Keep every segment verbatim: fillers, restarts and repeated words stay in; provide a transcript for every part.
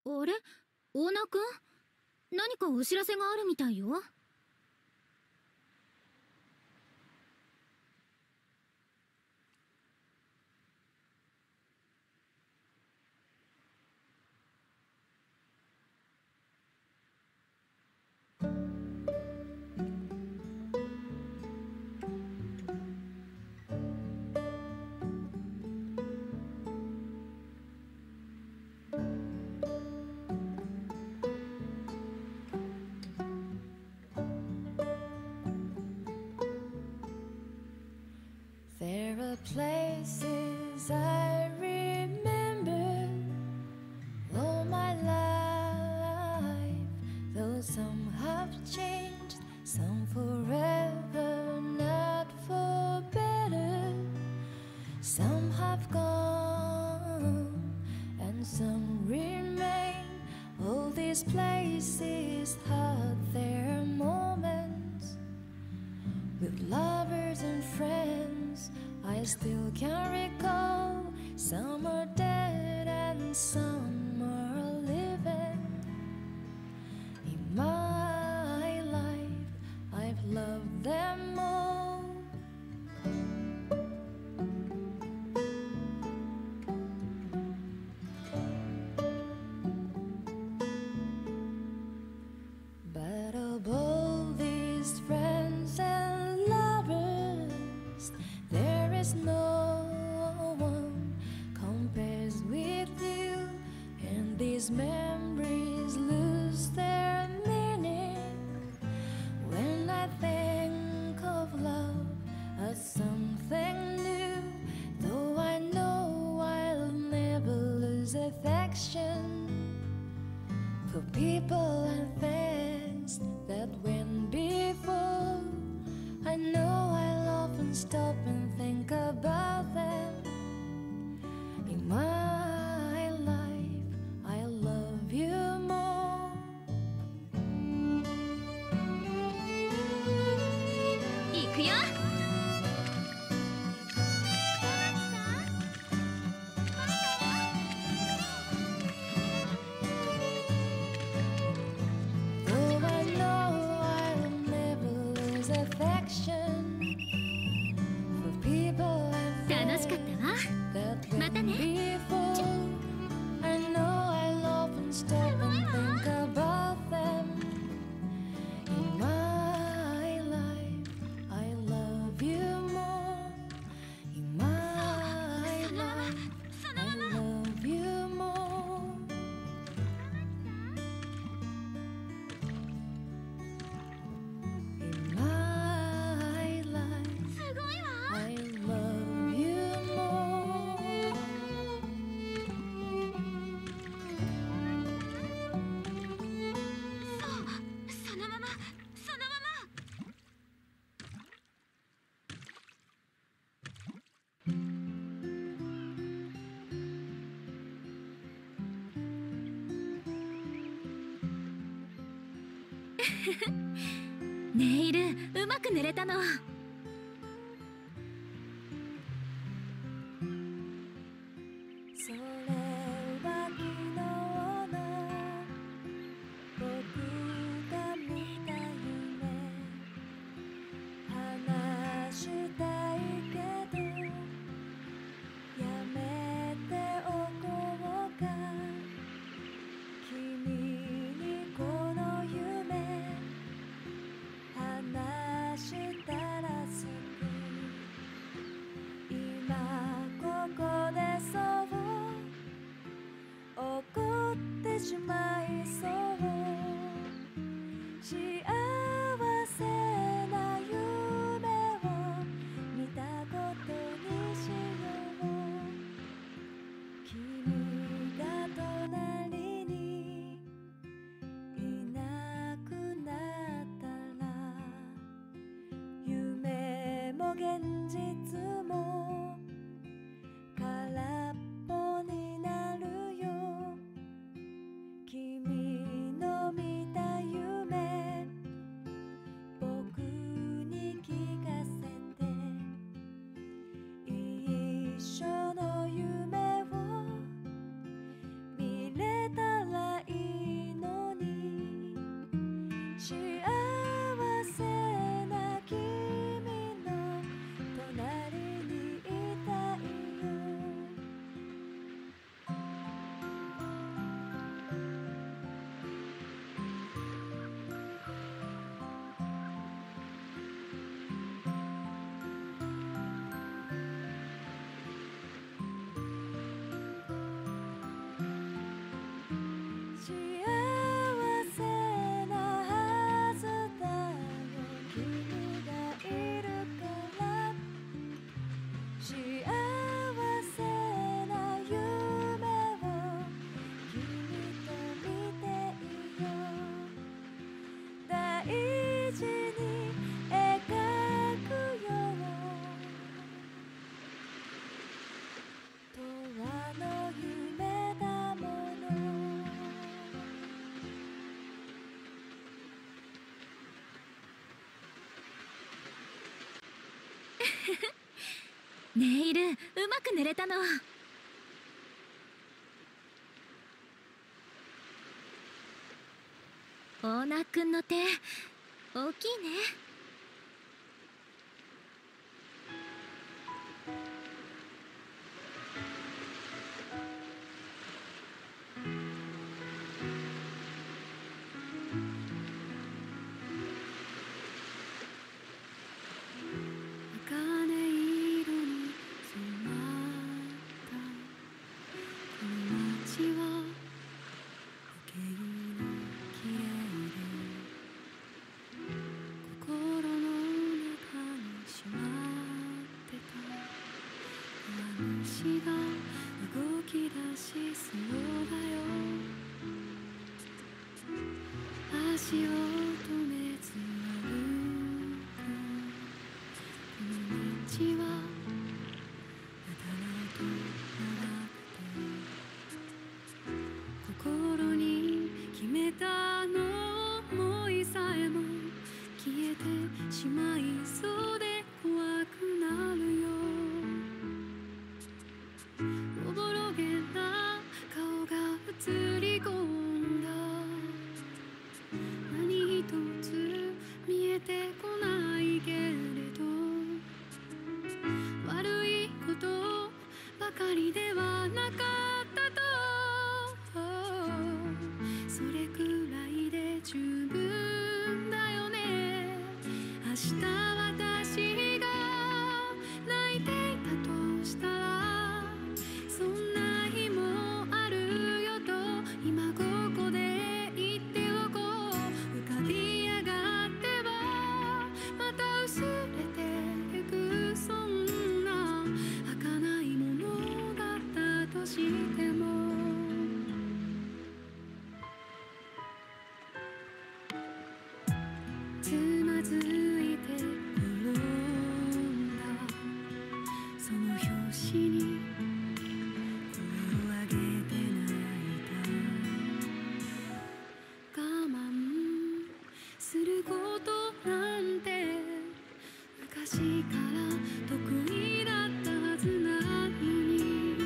あれ、オーナーくん、何かお知らせがあるみたいよ。 There are places I remember all my life, though some have changed, some forever, not for better. Some have gone and some remain. All these places had their moments with lovers and friends. I still can recall. Some are dead and some are living. In my life, I've loved them all. But of all these friends and lovers, there is no one compares with you, and these memories lose their meaning when I think of love as something new. Though I know I'll never lose affection for people and things that went before. I know I'll often stop and think about them. In my life, I love you more. 行くよ。 Though I know I'll never lose affection for people and 楽しかったわ。 that また went ね。 before. I know I'll often stop and think about them. In my life, I love you more. In my life, I love you more. In my life, すごいわ。 I love you more. そう、そのまま、そのまま。ネイルうまく塗れたの。 それは昨日の僕が見た夢。話したいけどやめておこうか。君にこの夢話したらすぐ今ここでそう怒ってしまいそう。幸せな夢を見たことにしよう。君が隣にいなくなったら夢も現実も空っぽになるよ。君ネイルうまく塗れたの。オーナーくんの手大きいね。 茜色に染まったこの街は時計の綺麗で心の中にしまってた弱虫が動き出しそうだよ足を止めず歩くこの道はやたらと長くて心に決めたの思いさえも消えてしまいそうで怖くなるよおぼろげな顔が映り込んだ何一つ見えてこないけれど悪いことばかりではなかったとそれくらいで十分だよね明日私が泣いていたとしたらそんな日もあるよと今ここで言っておこう浮かび上がってはまた薄れてゆくそんな儚いものだったとしてもつまずいて転んだその拍子に声を上げて泣いた我慢することなんて昔から得意だったはずなのに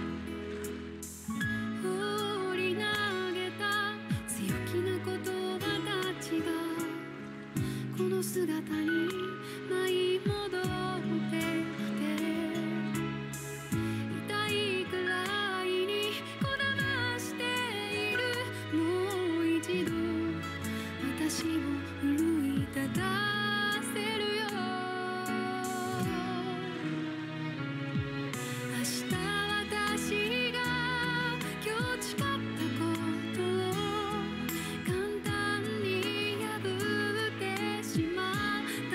放り投げた強気な言葉たちがこの姿に舞い戻ってきて痛いくらいにこだましているもう一度私を奮い立たせるよ明日私が今日誓ったことを簡単に破ってしまっ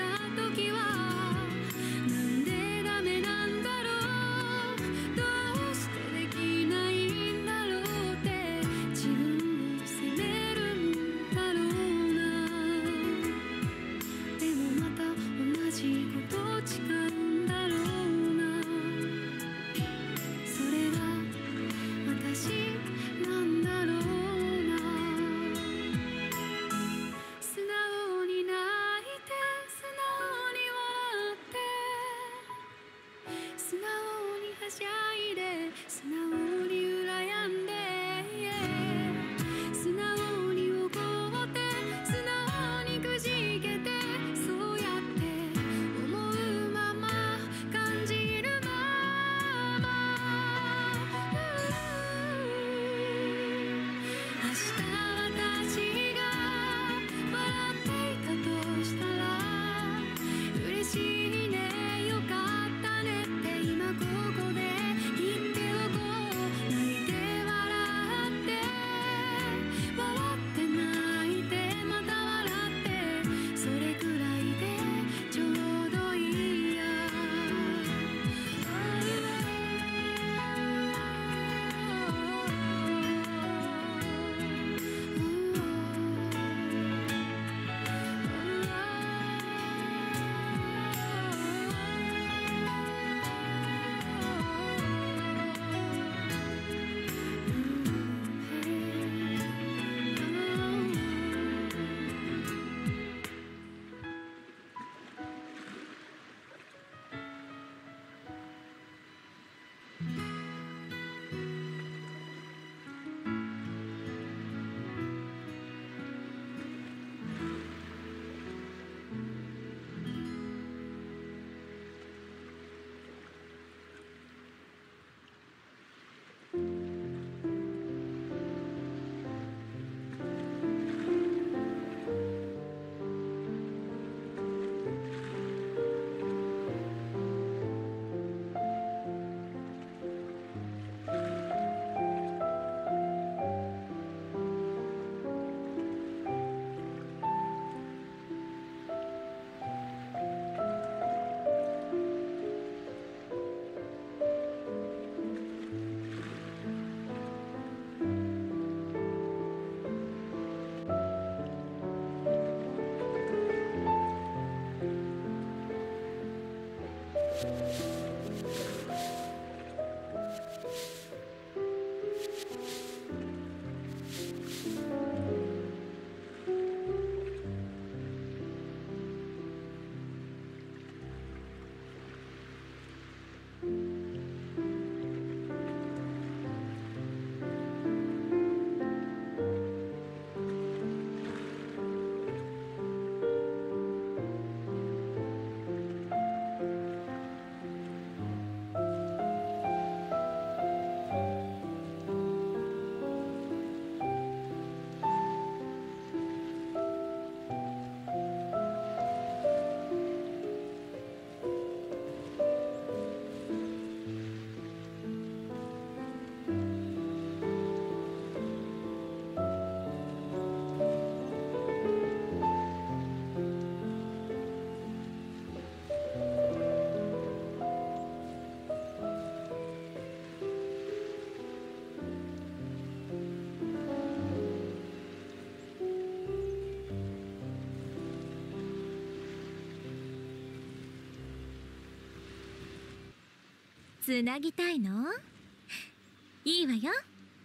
つなぎたいの？いいわよ。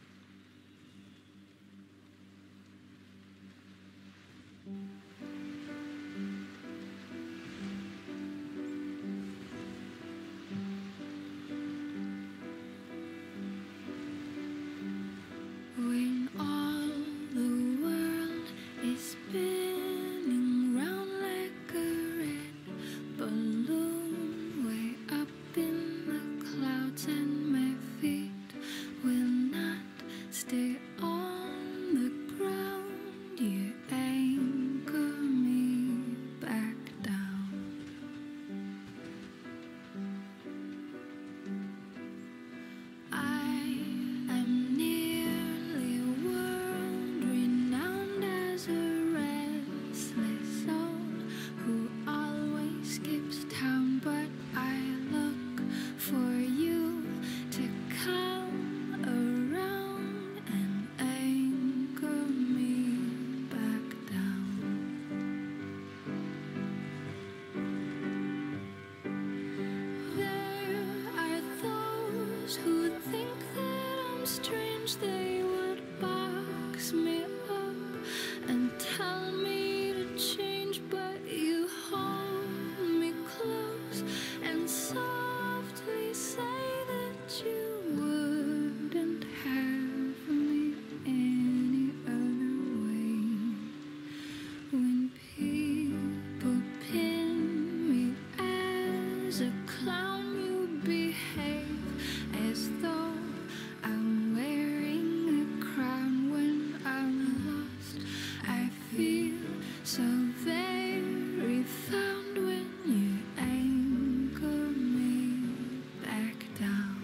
When all the world is spinning round like a red balloon way up in the clouds, and my feet will not stay on the ground, you anchor me back down. I am nearly world renowned as a restless soul who always skips town, but I look for you to come around and anchor me back down. There are those who think that I'm strange. They would box me up and tell me to change, but you hold me close and softly say that you wouldn't have me any other way. When people pin me as a clown, you behave as though I'm wearing a crown. When I'm lost, I feel so very found when you anchor me back down.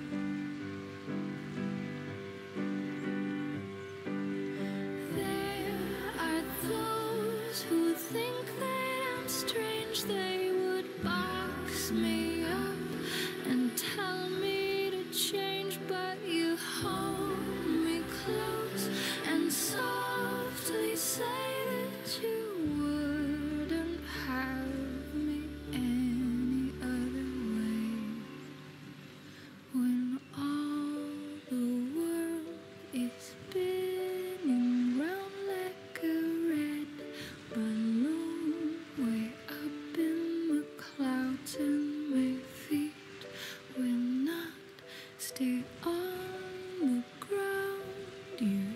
There are those who think that I'm strange. They would box me up and tell me to change, but you hold me close and softly say that you wouldn't have me any other way. When all the world is spinning round like a red balloon way up in the clouds, and my feet will not stay on the ground, you